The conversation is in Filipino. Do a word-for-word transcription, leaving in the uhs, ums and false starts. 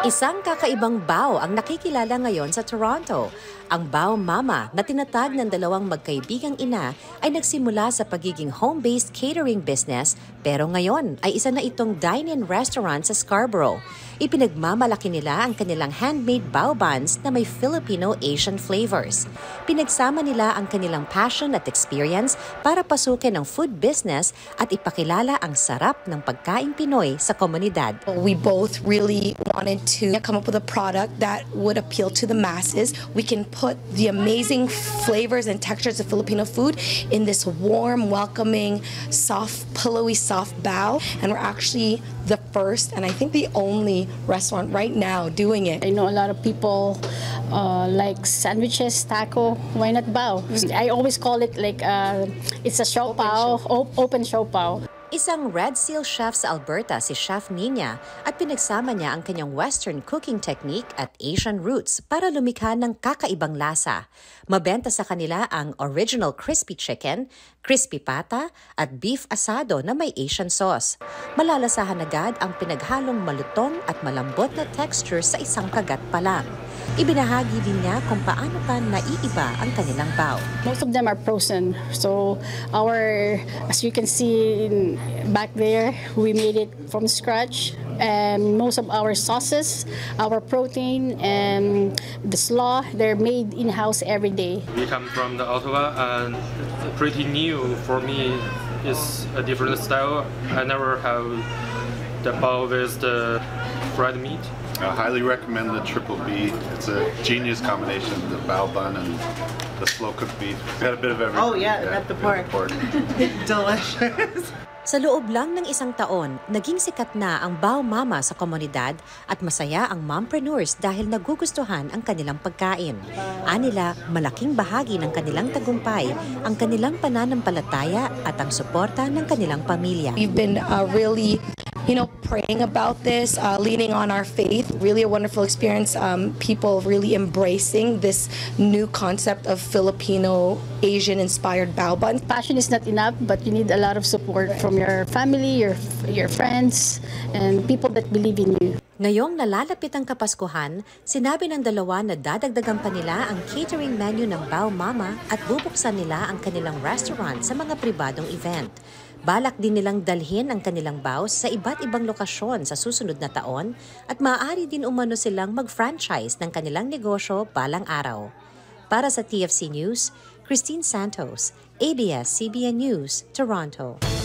Isang kakaibang bao ang nakikilala ngayon sa Toronto. Ang Bao Mama na tinatag ng dalawang magkaibigang ina ay nagsimula sa pagiging home-based catering business pero ngayon ay isa na itong dine-in restaurant sa Scarborough. Ipinagmamalaki nila ang kanilang handmade bao buns na may Filipino-Asian flavors. Pinagsama nila ang kanilang passion at experience para pasukin ang food business at ipakilala ang sarap ng pagkaing Pinoy sa komunidad. We both really wanted to come up with a product that would appeal to the masses. We can put the amazing flavors and textures of Filipino food in this warm, welcoming, soft, pillowy, soft bao. And we're actually the first and I think the only restaurant right now doing it. I know a lot of people uh, like sandwiches, taco. Why not bao? I always call it like uh, it's a show pao, open show pao. Isang Red Seal chef sa Alberta si Chef Nina at pinagsama niya ang kanyang Western cooking technique at Asian roots para lumikha ng kakaibang lasa. Mabenta sa kanila ang original crispy chicken, crispy pata at beef asado na may Asian sauce. Malalasahan agad ang pinaghalong malutong at malambot na texture sa isang kagat pa lang. Ibinahagi din niya kung paano pa naiiba ang kanilang bao. Most of them are frozen. So our, as you can see back there, we made it from scratch. And most of our sauces, our protein, and the slaw, they're made in-house every day. We come from the Ottawa, and pretty new for me is a different style. I never have the bao with the fried meat. I highly recommend the Triple B. It's a genius combination, the bao bun and the slow-cooked beef. It's got a bit of everything. Oh yeah, yeah, the pork. pork. Delicious. Sa loob lang ng isang taon, naging sikat na ang Bao Mama sa komunidad at masaya ang mompreneurs dahil nagugustuhan ang kanilang pagkain. Anila, malaking bahagi ng kanilang tagumpay ang kanilang pananampalataya at ang suporta ng kanilang pamilya. We've been uh, really you know, praying about this, uh, leaning on our faith. Really a wonderful experience. Um, people really embracing this new concept of Filipino, Asian-inspired bao bun. Passion is not enough, but you need a lot of support from your family, your your friends, and people that believe in you. Ngayong nalalapit ang Kapaskuhan, sinabi ng dalawa na dadagdagan pa nila ang catering menu ng Bao Mama at bubuksan nila ang kanilang restaurant sa mga pribadong event. Balak din nilang dalhin ang kanilang bao sa iba't ibang lokasyon sa susunod na taon at maaari din umano silang mag-franchise ng kanilang negosyo balang araw. Para sa T F C News, Christine Santos, A B S C B N News, Toronto.